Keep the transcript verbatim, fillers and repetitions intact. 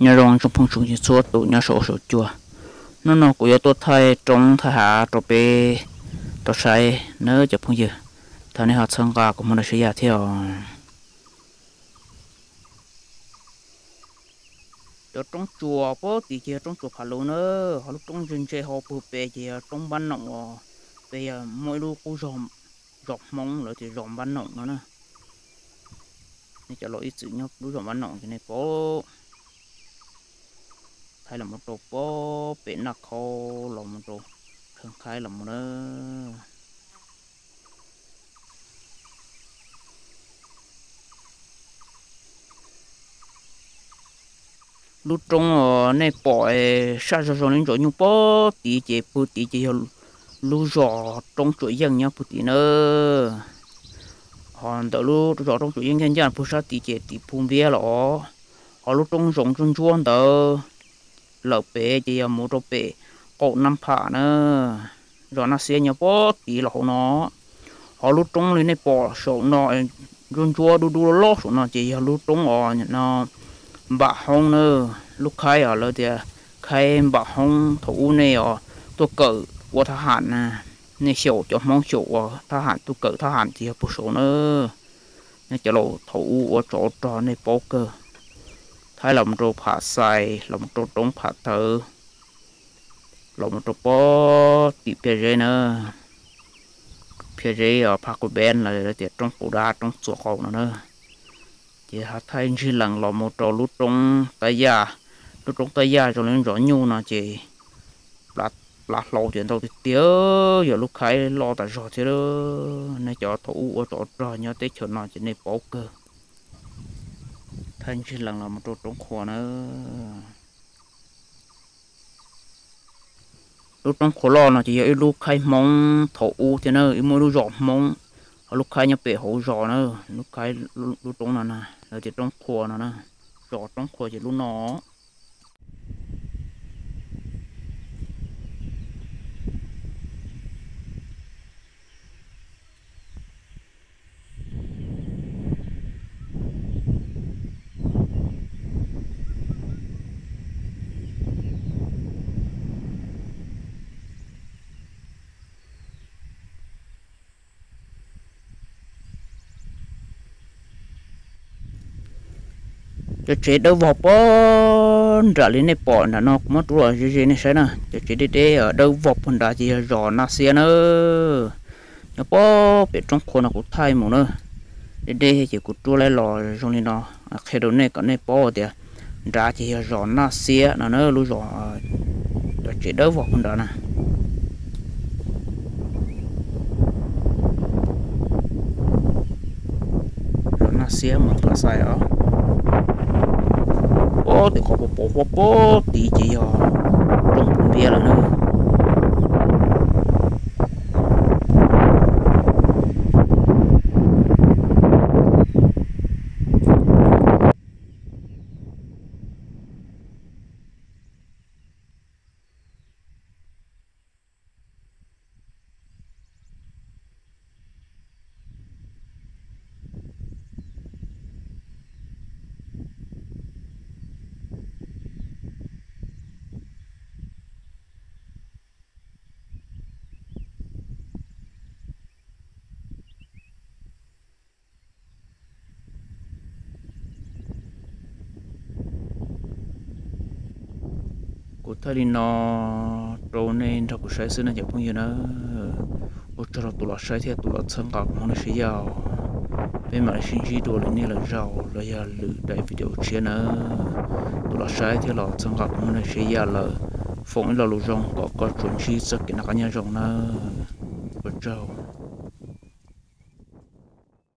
nhà rong trong phong trùng chỉ số tụ nhà sổ sổ chùa nó nó của tôi thay trong thay hạ rồi bé tôi sai nỡ chụp phong dừa thằng này họ sang cả của mình là sẽ giả theo cho trong chùa bố thì chỉ trong chùa phải luôn nữa họ lúc trong rừng chơi họ bự bề chỉ trong ban nọng bây giờ mỗi lúc cũng rộng rộng mông rồi thì rộng ban nọng nữa nè nên cho lỗi sự nhóc lúc rộng ban nọng thì này bố thay là một đồ bố biển là khô là một đồ thường khai là một nữa lúc trong ở này bỏ sa rồi rồi lên rồi nhung bó tí chế bù tí chế lúc rõ trong chuỗi dân nhá bù tí nữa còn tới lúc rõ trong chuỗi dân dân dân bù sa tí chế tí phun bia lọ họ lúc trong rộng trong chuông tờ lợp bể chế một đồ bể cột năm phả nữa rồi nó xe nhá bó tí lọ nó họ lúc trong lên này bỏ sổ nọ run chua đu đu lót sổ nọ chế lúc trong ở nó bà hông nữa lúc khai ở lời thì khai bà hông thủ này ở tôi cử của thà hạn nè này sổ cho mong sổ thà hạn tôi cử thà hạn thì một số nữa này cho lộ thủ ở chỗ trò này bố cơ thái lòng trâu phá xài lòng trâu trống phá thở lòng trâu bó tị phía dưới nữa phía dưới ở phá của bên là tiệt trong cổ đá trong sổ khẩu nữa chỉ hát thay chỉ lần lò một trò lúc trong tay già lúc trong tay già cho nên rõ nhu nó chỉ là là lò chuyện đâu thì tiếc giờ lúc khai lò tại rõ thế đó này cho thủ ở chỗ trò nhớ tới chỗ nó chỉ này bỏ cơ thay chỉ lần là một trò trong khóa nữa lúc trong khóa lò nó chỉ lúc khai mong thủ thế nữa mỗi lúc rõ mong lúc khai nhập bể hậu rõ nữa lúc khai lúc trong này nè là chỉ trong khuôn nó nè rõ trong khuôn chỉ lúc nó cho chế đâu vào bó trả lên này bỏ là nó mất rồi gì gì này sẽ nè cho chế đi đi ở đâu vào phần đã chỉ rõ na xe nữa nó bó bị trong khuôn nó cũng thay một nữa đi đi chỉ cũng tua lại lò trong này nó khi đầu này còn này bó thì đã chỉ rõ na xe nó nữa lúc rõ cho chế đâu vào phần đó nè rõ na xe mà là sai ở bố thì có bố bố bố tí chỉ ở trong bia là nữa của thời nó trâu nên cho cuộc sống xưa này chẳng bao nhiêu nữa của cho tụi nó sai theo tụi nó sang cả không nó sẽ giàu bên mà sinh chi đồ lên là giàu là giờ lựa đại video chia nữa tụi nó sai theo nó sang cả không nó sẽ giàu là phụng là lúa rong có có chuẩn chi sắc cái nó cá nhân rong nữa của trâu